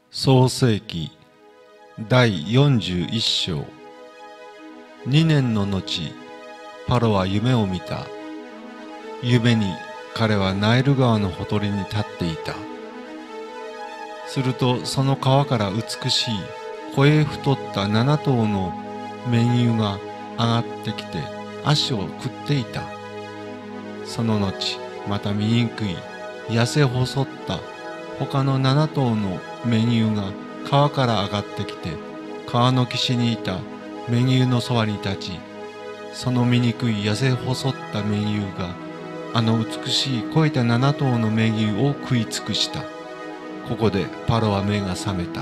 創世記第41章。2年の後、パロは夢を見た。夢に彼はナイル川のほとりに立っていた。するとその川から美しい肥え太った7頭の雌牛が上がってきて足を食っていた。その後、また醜い痩せ細った他の7頭の雌牛が川から上がってきて川の岸にいた雌牛のそばに立ち、その醜い痩せ細った雌牛があの美しい肥えた7頭の雌牛を食い尽くした。ここでパロは目が覚めた。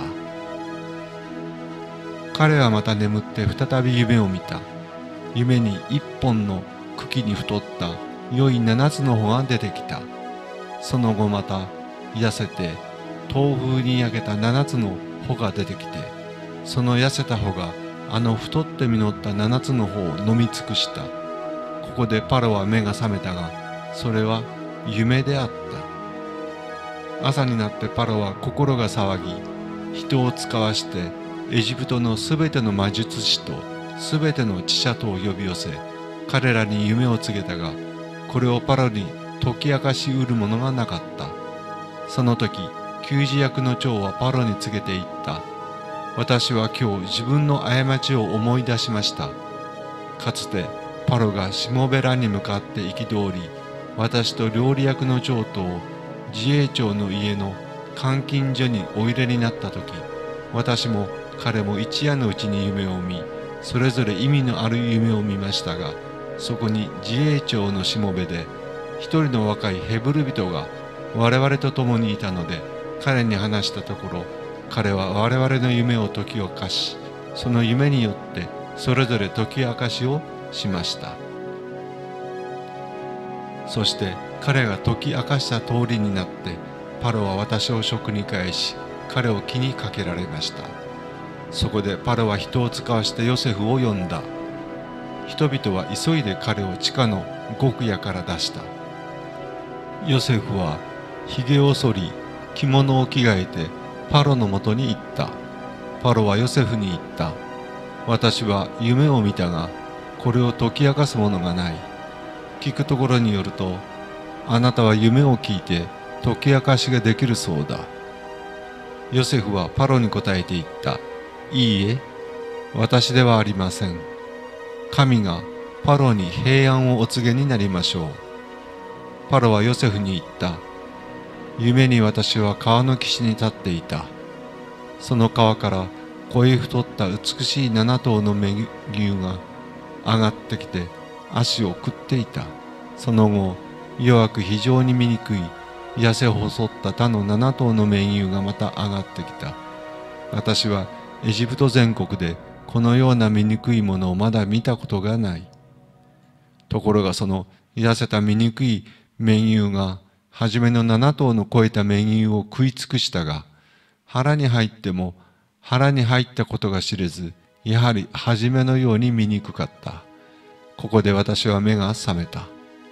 彼はまた眠って再び夢を見た。夢に一本の茎に太った良い7つの穂が出てきた。その後また痩せて豆腐に焼けた7つの穂が出てきて、その痩せた穂があの太って実った7つの穂を飲み尽くした。ここでパロは目が覚めたが、それは夢であった。朝になってパロは心が騒ぎ、人を使わしてエジプトのすべての魔術師とすべての知者とを呼び寄せ、彼らに夢を告げたが、これをパロに解き明かしうるものがなかった。その時、給仕役の長はパロに告げていった。私は今日自分の過ちを思い出しました。かつてパロがしもべらに向かって憤り、私と料理役の長と自営長の家の監禁所にお入れになった時、私も彼も一夜のうちに夢を見、それぞれ意味のある夢を見ましたが、そこに自営長のしもべで一人の若いヘブル人が我々と共にいたので、彼に話したところ、彼は我々の夢を解き明かし、その夢によってそれぞれ解き明かしをしました。そして彼が解き明かした通りになって、パロは私を職に返し、彼を気にかけられました。そこでパロは人を使わしてヨセフを呼んだ。人々は急いで彼を地下の獄屋から出した。ヨセフはひげを剃り、着物を着替えてパロのもとに行った。パロはヨセフに言った。私は夢を見たが、これを解き明かすものがない。聞くところによると、あなたは夢を聞いて解き明かしができるそうだ。ヨセフはパロに答えて言った。いいえ、私ではありません。神がパロに平安をお告げになりましょう。パロはヨセフに言った。夢に私は川の岸に立っていた。その川から肥え太った美しい7頭の雌牛が上がってきて足を食っていた。その後、弱く非常に醜い痩せ細った他の7頭の雌牛がまた上がってきた。私はエジプト全国でこのような醜いものをまだ見たことがない。ところがその痩せた醜い雌牛が初めの7頭の肥えた雌牛を食い尽くしたが、腹に入っても腹に入ったことが知れず、やはり初めのように醜かった。ここで私は目が覚めた。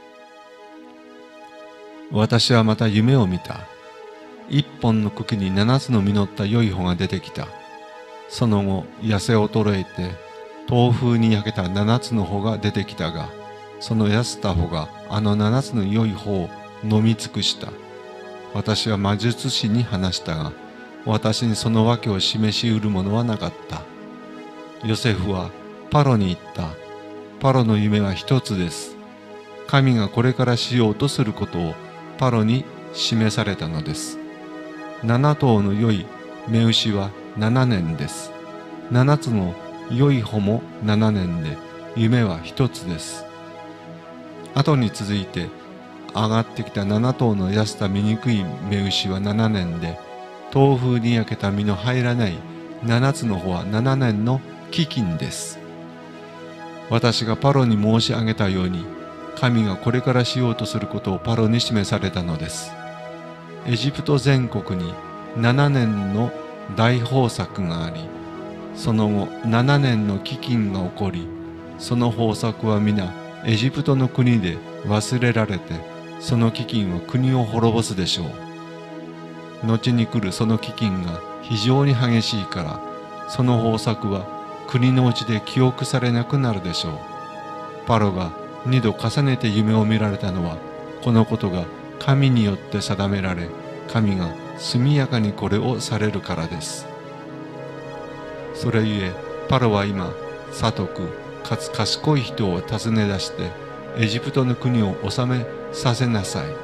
私はまた夢を見た。一本の茎に7つの実った良い穂が出てきた。その後、痩せ衰えて豆腐に焼けた7つの穂が出てきたが、その痩せた穂があの7つの良い穂を飲み尽くした。私は魔術師に話したが、私にその訳を示しうるものはなかった。ヨセフはパロに言った。パロの夢は一つです。神がこれからしようとすることをパロに示されたのです。7頭の良い雌牛は7年です。7つの良い穂も7年で、夢は一つです。後に続いて上がってきた7頭の痩せた醜い雌牛は7年で、豆腐に焼けた実の入らない7つの穂は7年の飢饉です。私がパロに申し上げたように、神がこれからしようとすることをパロに示されたのです。エジプト全国に7年の大豊作があり、その後7年の飢饉が起こり、その豊作は皆エジプトの国で忘れられて、その飢饉は国を滅ぼすでしょう。後に来るその飢饉が非常に激しいから、その方策は国のうちで記憶されなくなるでしょう。パロが2度重ねて夢を見られたのは、このことが神によって定められ、神が速やかにこれをされるからです。それゆえ、パロは今、聡くかつ賢い人を訪ね出して、エジプトの国を治めさせなさい。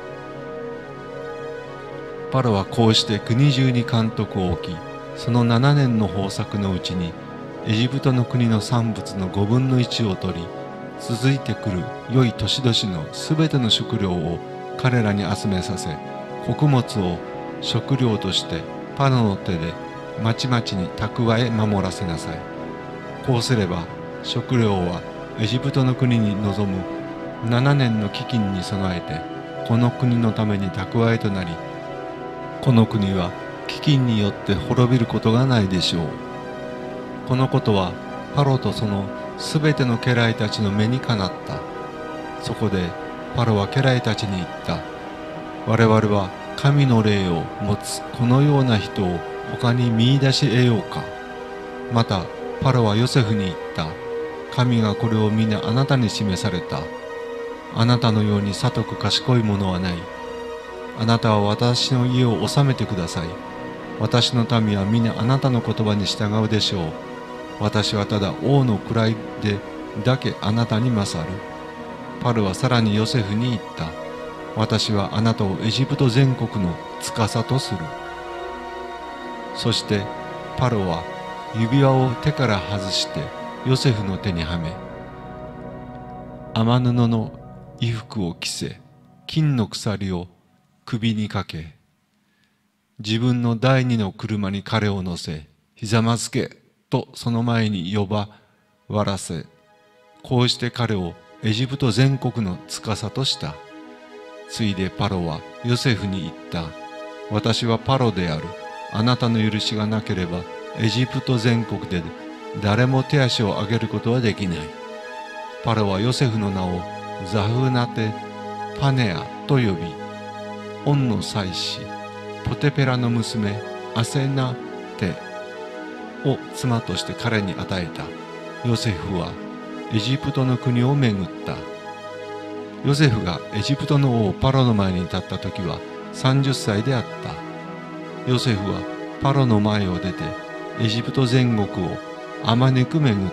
パロはこうして国中に監督を置き、その7年の豊作のうちに、エジプトの国の産物の5分の1を取り、続いてくる良い年々のすべての食料を彼らに集めさせ、穀物を食料としてパロの手でまちまちに蓄え守らせなさい。こうすれば食料はエジプトの国に臨む7年の飢饉に備えてこの国のために蓄えとなり、この国は飢饉によって滅びることがないでしょう。このことはパロとそのすべての家来たちの目にかなった。そこでパロは家来たちに言った。我々は神の霊を持つこのような人を他に見出し得ようか。またパロはヨセフに言った。神がこれを皆あなたに示された。あなたのように聡く賢い者はない。あなたは私の家を治めてください。私の民は皆あなたの言葉に従うでしょう。私はただ王の位でだけあなたに勝る。パロはさらにヨセフに言った。私はあなたをエジプト全国の司とする。そしてパロは指輪を手から外してヨセフの手にはめ、雨布の衣服を着せ、金の鎖を首にかけ、自分の第二の車に彼を乗せ、ひざまずけとその前に呼ばわらせ、こうして彼をエジプト全国の司とした。ついでパロはヨセフに言った。私はパロである。あなたの許しがなければエジプト全国で誰も手足を上げることはできない。パロはヨセフの名をザフナテ・パネアと呼び、オンの妻子ポテペラの娘アセナテを妻として彼に与えた。ヨセフはエジプトの国を巡った。ヨセフがエジプトの王パロの前に立った時は30歳であった。ヨセフはパロの前を出てエジプト全国をあまねく巡った。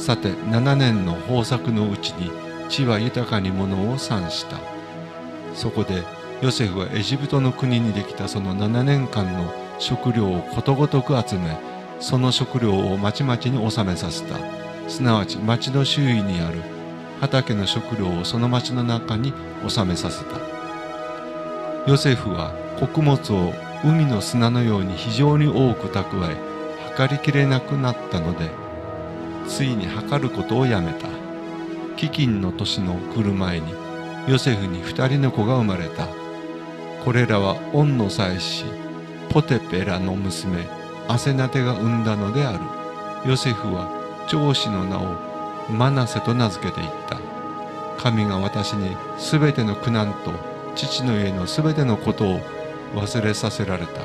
さて7年の豊作のうちに地は豊かに物を産した。そこでヨセフはエジプトの国にできたその7年間の食料をことごとく集め、その食料をまちまちに収めさせた。すなわち町の周囲にある畑の食料をその町の中に収めさせた。ヨセフは穀物を海の砂のように非常に多く蓄え、測りきれなくなったので、ついに測ることをやめた。飢饉の年の来る前に、ヨセフに2人の子が生まれた。これらはオンの妻子、ポテペラの娘、アセナテが産んだのである。ヨセフは長子の名をマナセと名付けていった。神が私にすべての苦難と父の家のすべてのことを忘れさせられた。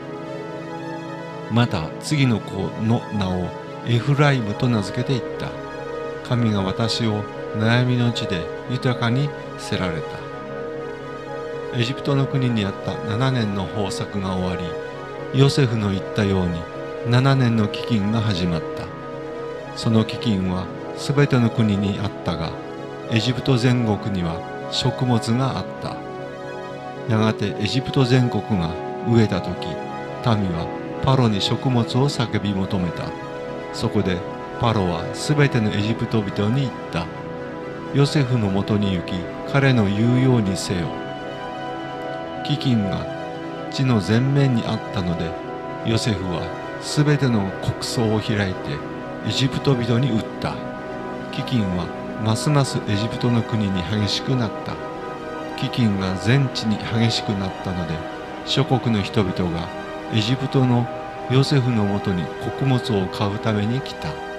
また次の子の名をエフライムと名付けていった。神が私を悩みの地で豊かにせられた。エジプトの国にあった7年の豊作が終わり、ヨセフの言ったように7年の飢饉が始まった。その飢饉はすべての国にあったが、エジプト全国には食物があった。やがてエジプト全国が飢えた時、民はパロに食物を叫び求めた。そこでパロはすべてのエジプト人に言った。ヨセフのもとに行き、彼の言うようにせよ。飢饉が地の前面にあったので、ヨセフはすべての穀倉を開いてエジプト人に売った。飢饉はますますエジプトの国に激しくなった。飢饉が全地に激しくなったので、諸国の人々がエジプトのヨセフのもとに穀物を買うために来た。